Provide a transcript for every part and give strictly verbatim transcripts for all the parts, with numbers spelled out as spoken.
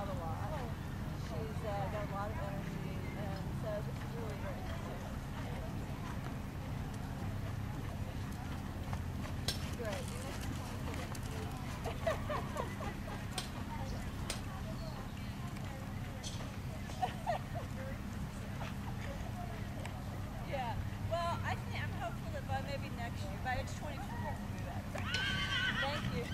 out a lot. She's uh, got a lot of energy, and so this is really great. Great. Yeah. Well, I think I'm hopeful that by maybe next year, by age twenty-four, we'll do that. Thank you.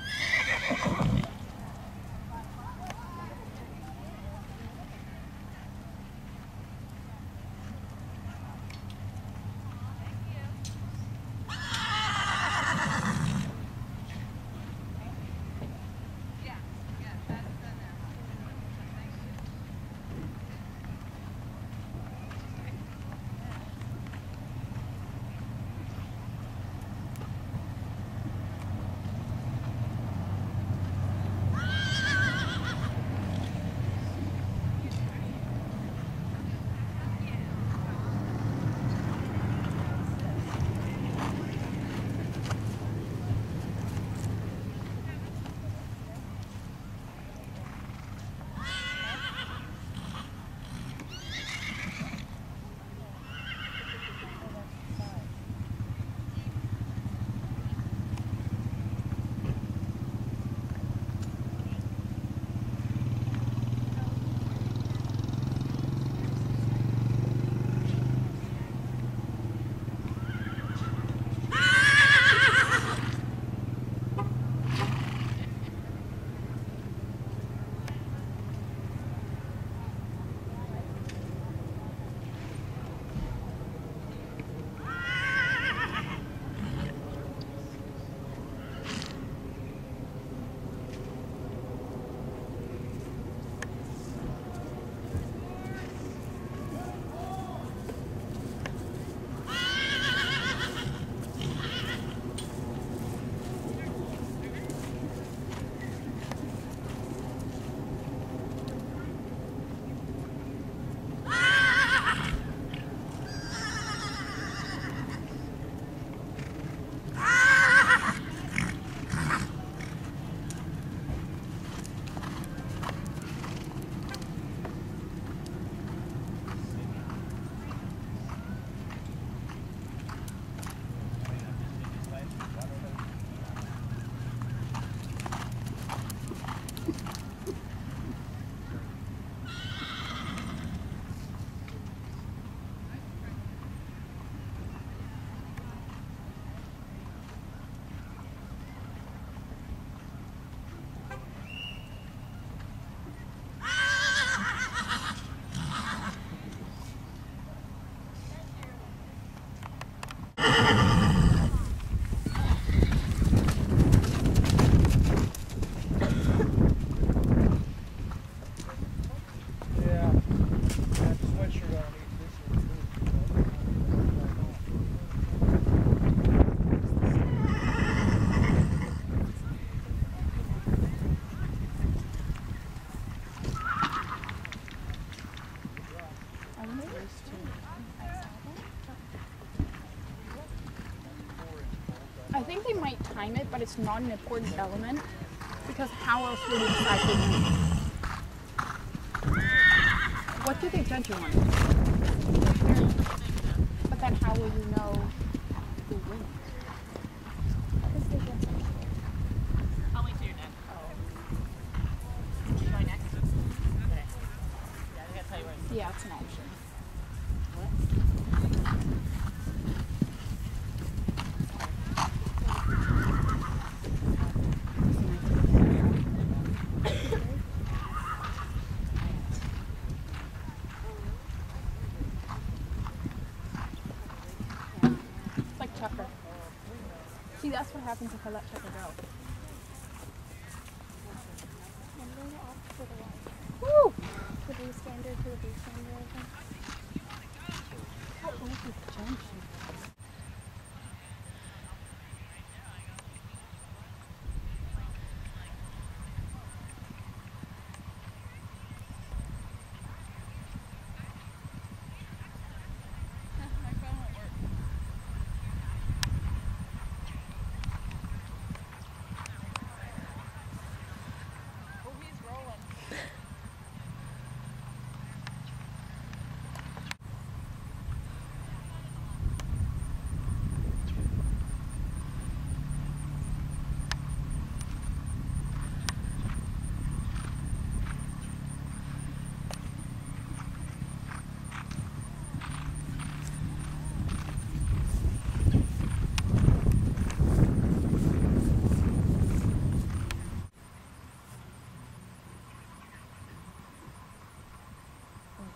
I think they might time it, but it's not an important element because how else would you decide who wins? What do they judge you on? But then how will you know who wins? I'll wait till you're next. Am I next? Okay. Yeah, I gotta tell you where it's Yeah, it's an option. It's like Chucker. See, that's what happens if I let Chucker go. Woo! To be standard, to be standard. How old is the junction?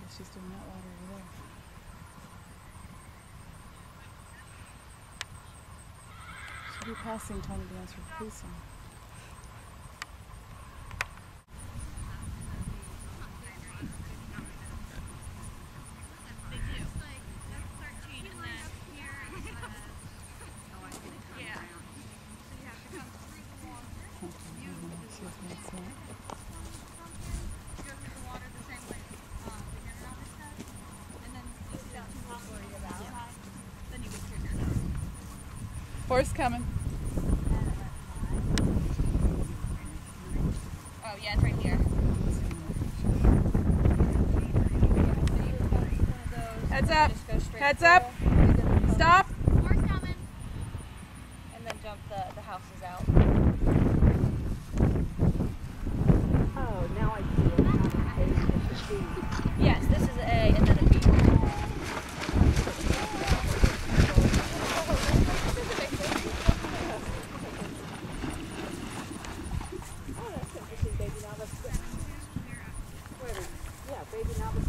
she's doing that water over there. She'll be passing Tony Dancer pretty soon. Horse coming. Oh yeah, it's right here. Heads up. Just go straight Heads through, up. Stop. and then jump the, the houses out. Oh, now I see it. It's the B. Yes, this is A and then a B. Oh, that's interesting, baby. Now let's go. Where is it? Yeah, baby. Now let's